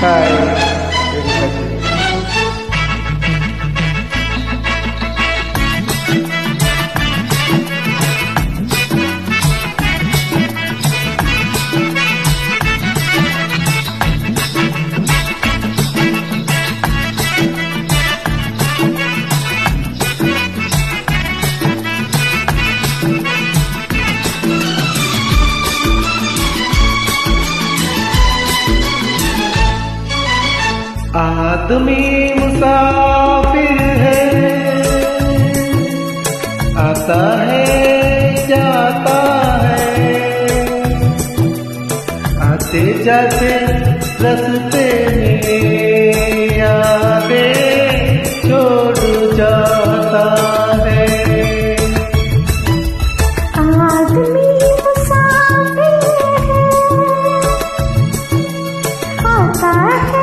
Hi, very happy. आदमी मुसाफिर है, आता है जाता है, आते जाते रास्ते में यादें छोड़ जाता है। आदमी मुसाफिर है, आता है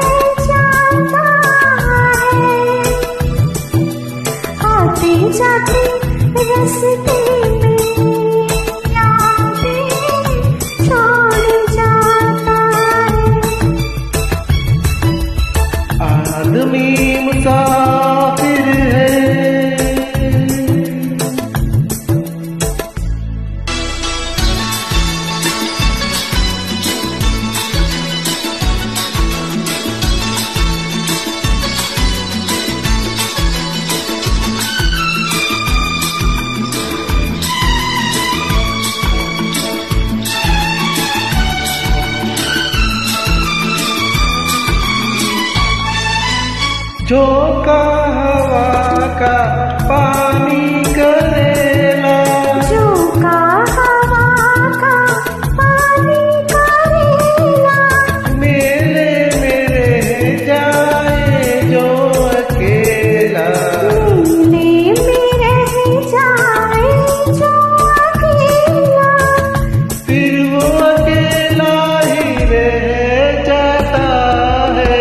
जाते रास्ते में यादें छोड़ जाता है। आदमी मुसाफिर है। झोंका हवा का पानी करेला, झोंका हवा का पानी करेला, मेले में रह जाए जो अकेला, मेले में रह जाए जो अकेला, फिर वो अकेला ही रह जाता है।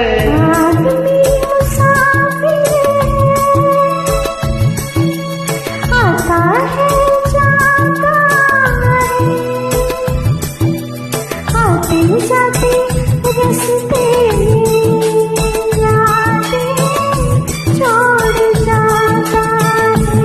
जाते रास्ते में यादें छोड़ जाता है।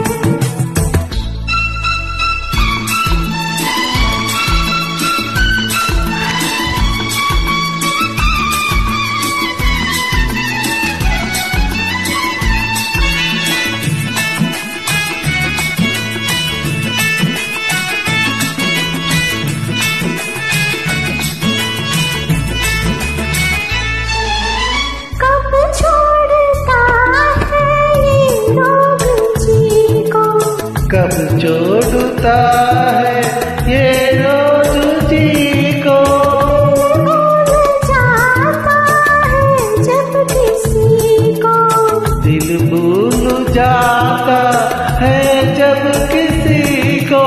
कब छोड़ता है ये रोज जी को, भूल जाता है जब किसी को, दिल भूल जाता है जब किसी को,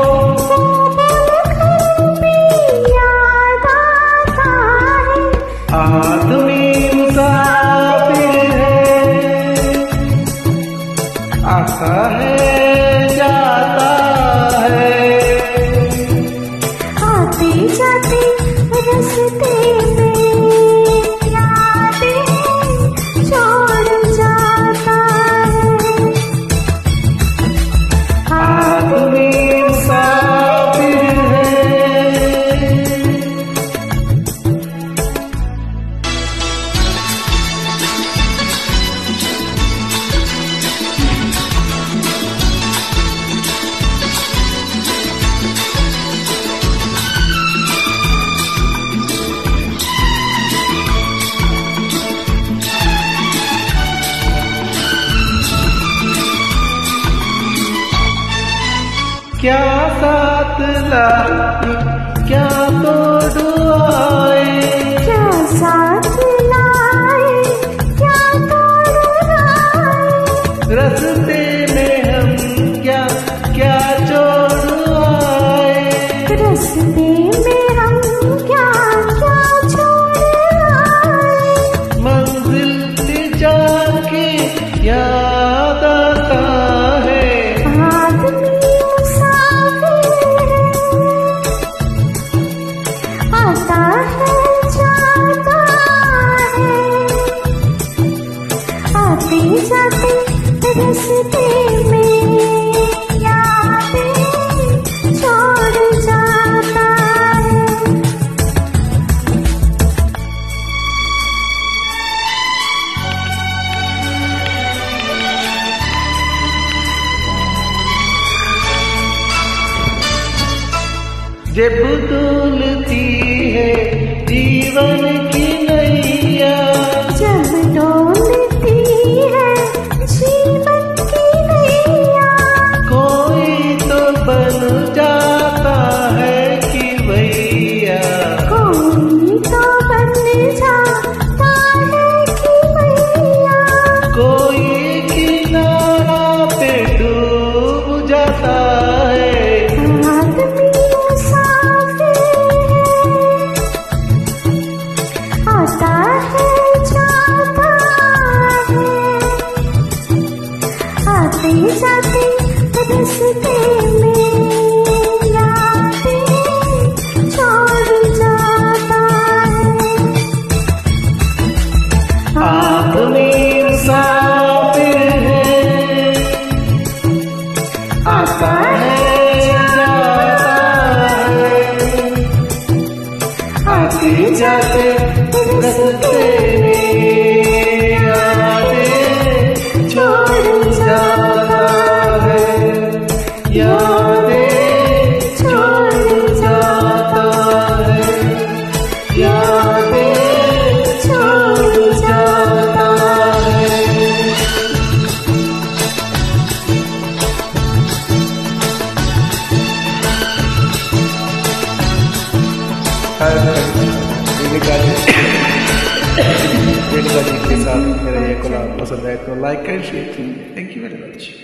याद आता है। आदमी मुसाफिर है, आता है जाते रास्ते में यादें छोड़ जाता है। आदमी मुसाफिर है। क्या साथ लाई क्या तोड़ आए, क्या साथ लाए क्या तोड़ आए, रास्ते में हम क्या क्या छोड़ आए, रास्ते में हम क्या क्या छोड़ आए, मंजिल से जाके याद आता है। आदमी आता है जाता है। जाते रास्ते में यादें छोड़ जाता है। जब डोलती है जीवन की नैया, जब डोलती है जीवन की नैया, कोई तो बन जाता है कि भैया, कोई तो बन जाता है कि भैया, कोई किनारा पे डूब जाता है। आदमी मुसाफिर आता है जाता है, आते जाते रास्ते में यादें छोड़ जाता है। आदमी मुसाफिर है, आता है जाता है, आते जाते रास्ते में यादें छोड़ जाता है, यादें छोड़ जाता है, यादें छोड़ जाता है। रेणुका जी के साथ मेरा ये कोलाब पसंद है तो लाइक एंड शेयर कीजिए। Thank you very much.